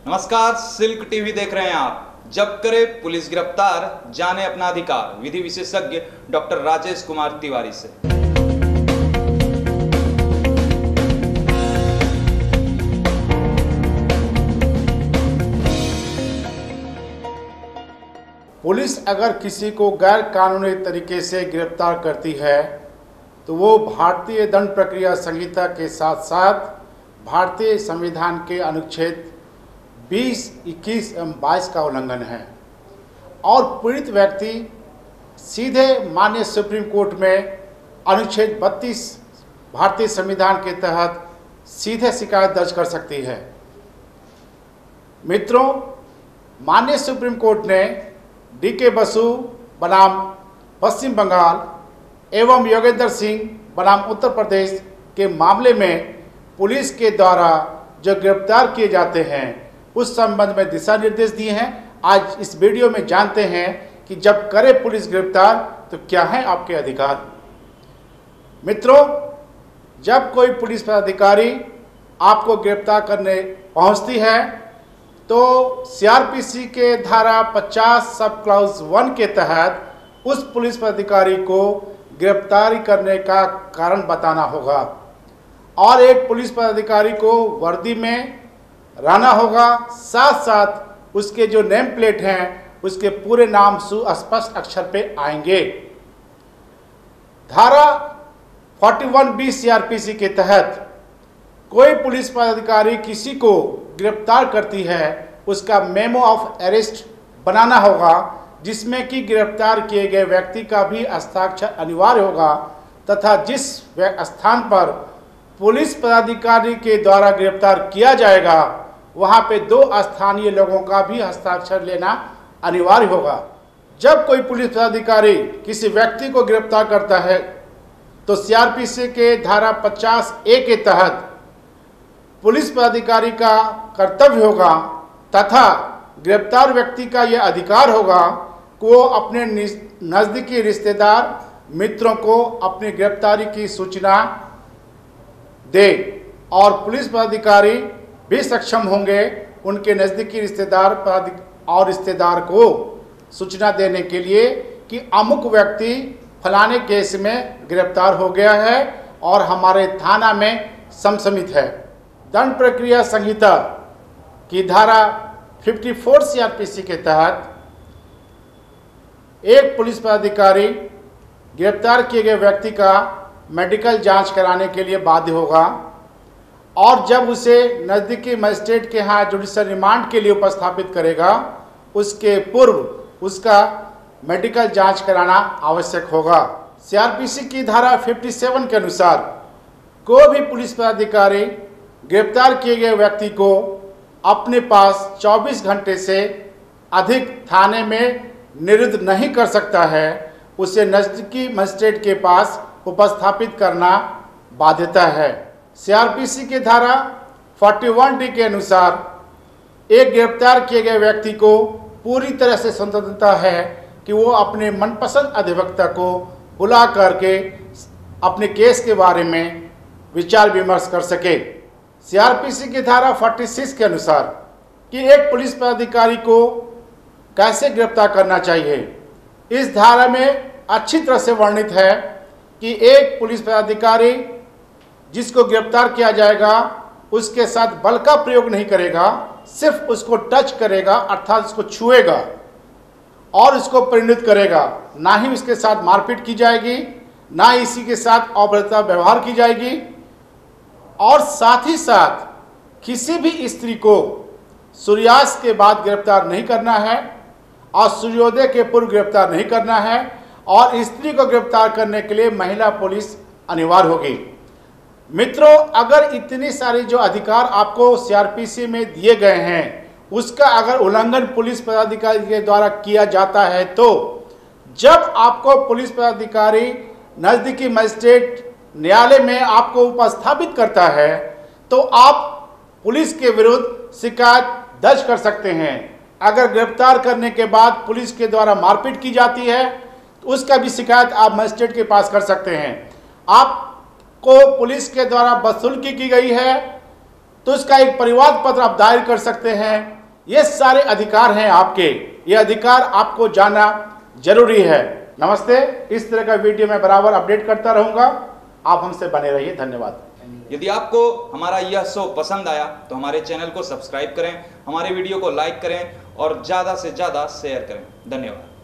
नमस्कार, silk TV देख रहे हैं आप। जब करे पुलिस गिरफ्तार, जाने अपना अधिकार। विधि विशेषज्ञ डॉक्टर राजेश कुमार तिवारी से। पुलिस अगर किसी को गैर कानूनी तरीके से गिरफ्तार करती है तो वो भारतीय दंड प्रक्रिया संहिता के साथ साथ भारतीय संविधान के अनुच्छेद 20, 21 एवं 22 का उल्लंघन है और पीड़ित व्यक्ति सीधे माननीय सुप्रीम कोर्ट में अनुच्छेद 32 भारतीय संविधान के तहत सीधे शिकायत दर्ज कर सकती है। मित्रों, माननीय सुप्रीम कोर्ट ने डी.के. बसु बनाम पश्चिम बंगाल एवं योगेंद्र सिंह बनाम उत्तर प्रदेश के मामले में पुलिस के द्वारा जो गिरफ्तार किए जाते हैं उस संबंध में दिशा निर्देश दिए हैं। आज इस वीडियो में जानते हैं कि जब करे पुलिस गिरफ्तार तो क्या है आपके अधिकार। मित्रों, जब कोई पुलिस पदाधिकारी आपको गिरफ्तार करने पहुंचती है तो सीआरपीसी के धारा 50 सब क्लॉज 1 के तहत उस पुलिस पदाधिकारी को गिरफ्तारी करने का कारण बताना होगा और एक पुलिस पदाधिकारी को वर्दी में रहना होगा, साथ साथ उसके जो नेम प्लेट हैं उसके पूरे नाम सुस्पष्ट अक्षर पे आएंगे। धारा 41B सीआरपीसी के तहत कोई पुलिस पदाधिकारी किसी को गिरफ्तार करती है उसका मेमो ऑफ अरेस्ट बनाना होगा जिसमें कि गिरफ्तार किए गए व्यक्ति का भी हस्ताक्षर अनिवार्य होगा तथा जिस स्थान पर पुलिस पदाधिकारी के द्वारा गिरफ्तार किया जाएगा वहां पे 2 स्थानीय लोगों का भी हस्ताक्षर लेना अनिवार्य होगा। जब कोई पुलिस पदाधिकारी किसी व्यक्ति को गिरफ्तार करता है तो सीआरपीसी के धारा 50A के तहत पुलिस पदाधिकारी का कर्तव्य होगा तथा गिरफ्तार व्यक्ति का यह अधिकार होगा कि वो अपने नज़दीकी रिश्तेदार मित्रों को अपनी गिरफ्तारी की सूचना दे और पुलिस पदाधिकारी भी सक्षम होंगे उनके नज़दीकी रिश्तेदार को सूचना देने के लिए कि अमुक व्यक्ति फलाने केस में गिरफ्तार हो गया है और हमारे थाना में समसमित है। दंड प्रक्रिया संहिता की धारा 54 सीआरपीसी के तहत एक पुलिस पदाधिकारी गिरफ्तार किए गए व्यक्ति का मेडिकल जांच कराने के लिए बाध्य होगा और जब उसे नज़दीकी मजिस्ट्रेट के यहाँ जुडिशियल रिमांड के लिए उपस्थापित करेगा उसके पूर्व उसका मेडिकल जांच कराना आवश्यक होगा। सीआरपीसी की धारा 57 के अनुसार कोई भी पुलिस पदाधिकारी गिरफ्तार किए गए व्यक्ति को अपने पास 24 घंटे से अधिक थाने में निरुद्ध नहीं कर सकता है, उसे नज़दीकी मजिस्ट्रेट के पास उपस्थापित करना बाध्यता है। सीआरपीसी के धारा 41D के अनुसार एक गिरफ्तार किए गए व्यक्ति को पूरी तरह से स्वतंत्रता है कि वो अपने मनपसंद अधिवक्ता को बुला करके अपने केस के बारे में विचार विमर्श कर सके। सीआरपीसी की धारा 46 के अनुसार कि एक पुलिस पदाधिकारी को कैसे गिरफ्तार करना चाहिए, इस धारा में अच्छी तरह से वर्णित है कि एक पुलिस पदाधिकारी जिसको गिरफ्तार किया जाएगा उसके साथ बल का प्रयोग नहीं करेगा, सिर्फ उसको टच करेगा अर्थात उसको छुएगा और उसको परिणित करेगा। ना ही उसके साथ मारपीट की जाएगी, ना ही इसी के साथ अभद्रता व्यवहार की जाएगी और साथ ही साथ किसी भी स्त्री को सूर्यास्त के बाद गिरफ्तार नहीं करना है और सूर्योदय के पूर्व गिरफ्तार नहीं करना है और स्त्री को गिरफ्तार करने के लिए महिला पुलिस अनिवार्य होगी। मित्रों, अगर इतनी सारी जो अधिकार आपको सीआरपीसी में दिए गए हैं उसका अगर उल्लंघन पुलिस पदाधिकारी के द्वारा किया जाता है तो जब आपको पुलिस पदाधिकारी नज़दीकी मजिस्ट्रेट न्यायालय में आपको उपस्थापित करता है तो आप पुलिस के विरुद्ध शिकायत दर्ज कर सकते हैं। अगर गिरफ्तार करने के बाद पुलिस के द्वारा मारपीट की जाती है तो उसका भी शिकायत आप मजिस्ट्रेट के पास कर सकते हैं। आपको पुलिस के द्वारा बदसलूकी की गई है तो इसका एक परिवाद पत्र आप दायर कर सकते हैं ये सारे अधिकार हैं आपके, ये अधिकार आपको जानना जरूरी है। नमस्ते। इस तरह का वीडियो मैं बराबर अपडेट करता रहूंगा, आप हमसे बने रहिए। धन्यवाद। यदि आपको हमारा यह शो पसंद आया तो हमारे चैनल को सब्सक्राइब करें, हमारे वीडियो को लाइक करें और ज़्यादा से ज़्यादा शेयर करें। धन्यवाद।